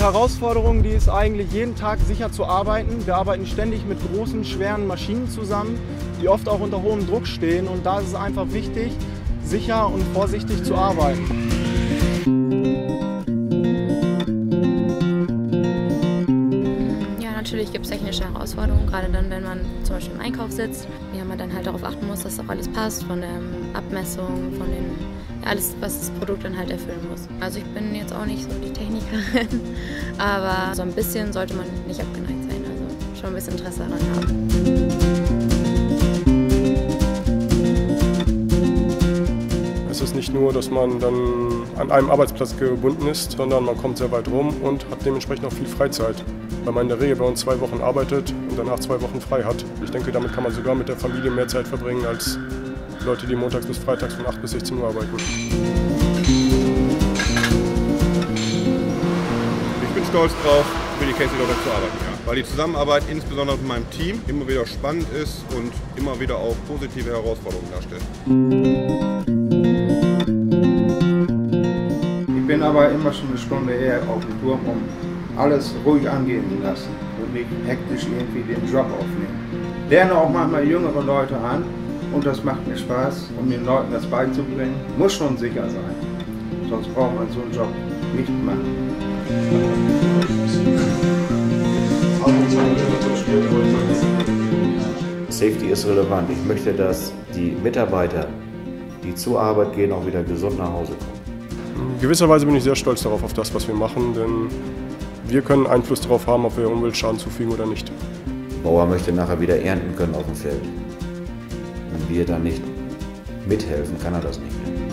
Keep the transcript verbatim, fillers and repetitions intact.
Herausforderung, die ist eigentlich jeden Tag sicher zu arbeiten. Wir arbeiten ständig mit großen, schweren Maschinen zusammen, die oft auch unter hohem Druck stehen. Und da ist es einfach wichtig, sicher und vorsichtig zu arbeiten. Ja, natürlich gibt es technische Herausforderungen, gerade dann, wenn man zum Beispiel im Einkauf sitzt. Ja, man dann halt darauf achten muss, dass auch alles passt, von der Abmessung, von den, ja, alles, was das Produkt dann halt erfüllen muss. Also ich bin jetzt auch nicht so die Technikerin, aber so ein bisschen sollte man nicht abgeneigt sein, also schon ein bisschen Interesse daran haben. Es ist nicht nur, dass man dann an einem Arbeitsplatz gebunden ist, sondern man kommt sehr weit rum und hat dementsprechend auch viel Freizeit, weil man in der Regel bei uns zwei Wochen arbeitet und danach zwei Wochen frei hat. Ich denke, damit kann man sogar mit der Familie mehr Zeit verbringen als Leute, die montags bis freitags von acht bis sechzehn Uhr arbeiten. Ich bin stolz drauf, für die Casey Loader zu arbeiten, ja. Weil die Zusammenarbeit insbesondere mit meinem Team immer wieder spannend ist und immer wieder auch positive Herausforderungen darstellt. Ich bin aber immer schon eine Stunde eher auf dem Turm, um alles ruhig angehen zu lassen und nicht hektisch irgendwie den Job aufnehmen. Lerne auch manchmal jüngere Leute an und das macht mir Spaß, um den Leuten das beizubringen. Muss schon sicher sein, sonst braucht man so einen Job nicht machen. Safety ist relevant. Ich möchte, dass die Mitarbeiter, die zur Arbeit gehen, auch wieder gesund nach Hause kommen. In gewisser Weise bin ich sehr stolz darauf, auf das, was wir machen, denn wir können Einfluss darauf haben, ob wir Umweltschaden zufügen oder nicht. Der Bauer möchte nachher wieder ernten können auf dem Feld. Wenn wir da nicht mithelfen, kann er das nicht mehr.